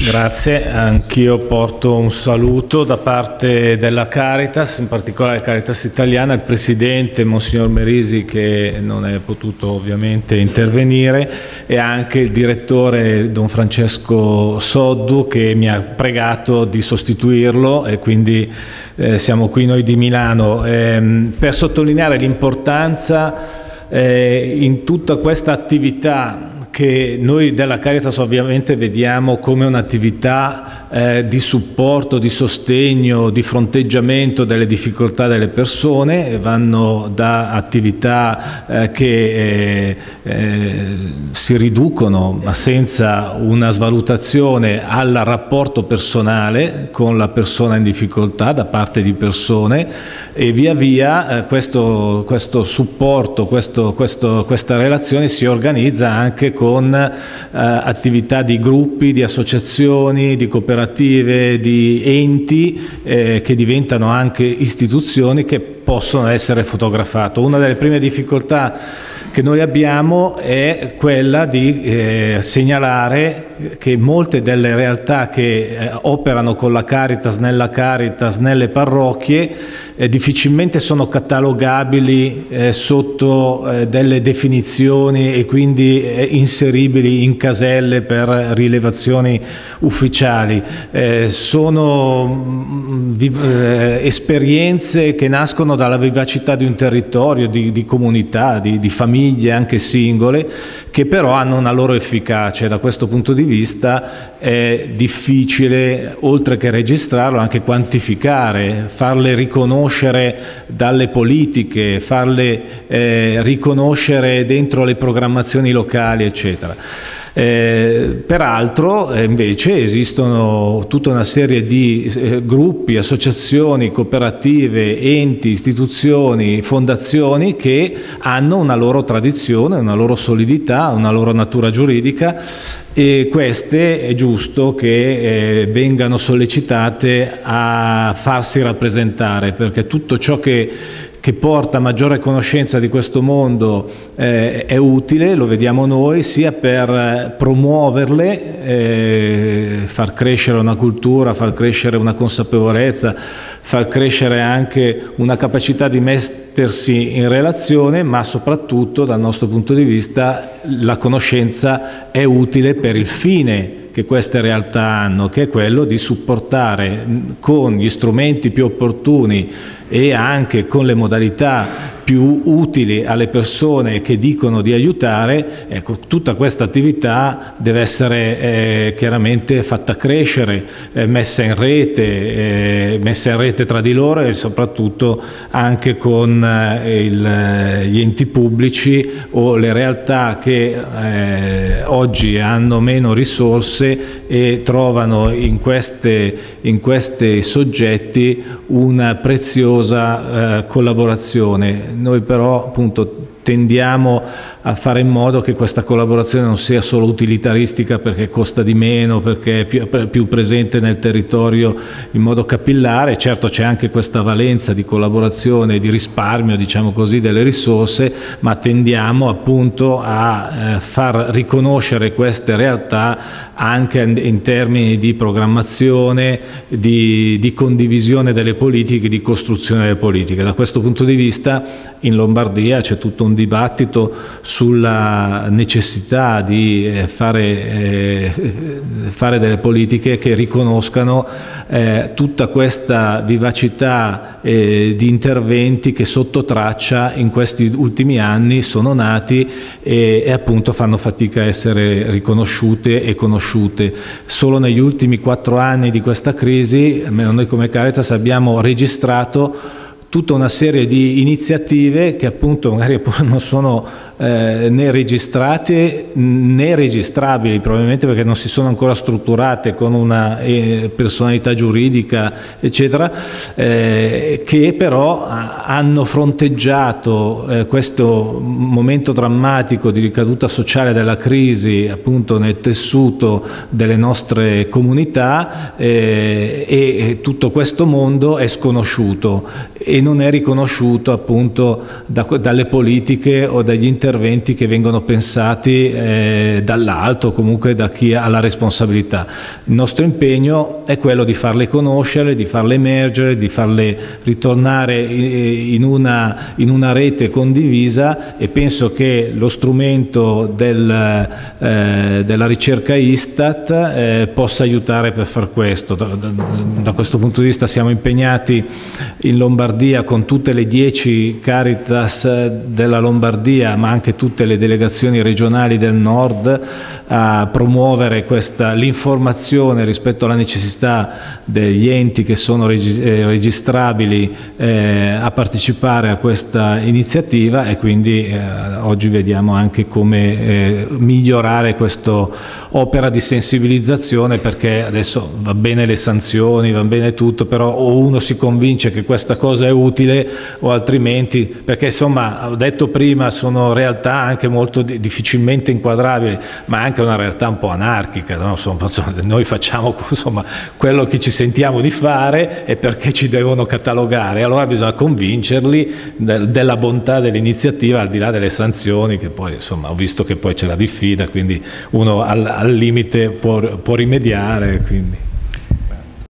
Grazie, anch'io porto un saluto da parte della Caritas, in particolare Caritas Italiana, il Presidente Monsignor Merisi che non è potuto ovviamente intervenire e anche il Direttore Don Francesco Soddu che mi ha pregato di sostituirlo e quindi siamo qui noi di Milano per sottolineare l'importanza in tutta questa attività che noi della Caritas ovviamente vediamo come un'attività di supporto, di sostegno, di fronteggiamento delle difficoltà delle persone, vanno da attività che si riducono ma senza una svalutazione al rapporto personale con la persona in difficoltà da parte di persone e via via questo supporto, questa relazione si organizza anche con attività di gruppi, di associazioni, di cooperative, di enti che diventano anche istituzioni che possono essere fotografate. Una delle prime difficoltà che noi abbiamo è quella di segnalare che molte delle realtà che operano con la Caritas, nelle parrocchie, difficilmente sono catalogabili sotto delle definizioni e quindi inseribili in caselle per rilevazioni ufficiali. Sono esperienze che nascono dalla vivacità di un territorio, di comunità, di famiglie anche singole, che però hanno una loro efficacia e da questo punto di vista è difficile, oltre che registrarlo, anche quantificare, farle riconoscere dalle politiche, farle riconoscere dentro le programmazioni locali, eccetera. Peraltro invece esistono tutta una serie di gruppi, associazioni, cooperative, enti, istituzioni, fondazioni che hanno una loro tradizione, una loro solidità, una loro natura giuridica e queste è giusto che vengano sollecitate a farsi rappresentare, perché tutto ciò che porta maggiore conoscenza di questo mondo è utile, lo vediamo noi, sia per promuoverle, far crescere una cultura, far crescere una consapevolezza, far crescere anche una capacità di mettersi in relazione, ma soprattutto dal nostro punto di vista la conoscenza è utile per il fine che queste realtà hanno, che è quello di supportare con gli strumenti più opportuni e anche con le modalità più utili alle persone che dicono di aiutare. Ecco, tutta questa attività deve essere chiaramente fatta crescere, messa in rete tra di loro e soprattutto anche con gli enti pubblici o le realtà che oggi hanno meno risorse e trovano in questi soggetti una preziosa collaborazione. Noi però appunto tendiamo a fare in modo che questa collaborazione non sia solo utilitaristica perché costa di meno, perché è più presente nel territorio in modo capillare. Certo c'è anche questa valenza di collaborazione e di risparmio, diciamo così, delle risorse, ma tendiamo appunto a far riconoscere queste realtà anche in termini di programmazione, di condivisione delle politiche, di costruzione delle politiche. Da questo punto di vista in Lombardia c'è tutto un dibattito sulla necessità di fare delle politiche che riconoscano tutta questa vivacità di interventi che sotto traccia in questi ultimi anni sono nati e appunto fanno fatica a essere riconosciute e conosciute. Solo negli ultimi 4 anni di questa crisi, almeno noi come Caritas abbiamo registrato tutta una serie di iniziative che appunto magari non sono né registrate né registrabili, probabilmente perché non si sono ancora strutturate con una personalità giuridica eccetera, che però hanno fronteggiato questo momento drammatico di ricaduta sociale della crisi appunto nel tessuto delle nostre comunità e tutto questo mondo è sconosciuto e non è riconosciuto appunto dalle politiche o dagli interventi interventi che vengono pensati dall'alto, comunque da chi ha la responsabilità. Il nostro impegno è quello di farle conoscere, di farle emergere, di farle ritornare in una rete condivisa, e penso che lo strumento della ricerca Istat possa aiutare per far questo. Da questo punto di vista siamo impegnati in Lombardia con tutte le 10 Caritas della Lombardia, ma anche tutte le delegazioni regionali del Nord, a promuovere l'informazione rispetto alla necessità degli enti che sono registrabili a partecipare a questa iniziativa, e quindi oggi vediamo anche come migliorare questa opera di sensibilizzazione, perché adesso va bene le sanzioni, va bene tutto, però o uno si convince che questa cosa è utile o altrimenti, perché insomma, ho detto prima, sono realtà anche molto difficilmente inquadrabili, ma anche una realtà un po' anarchica, no? Noi facciamo insomma quello che ci sentiamo di fare e perché ci devono catalogare, allora bisogna convincerli della bontà dell'iniziativa, al di là delle sanzioni, che poi insomma ho visto che poi c'è la diffida, quindi uno al limite può rimediare, quindi.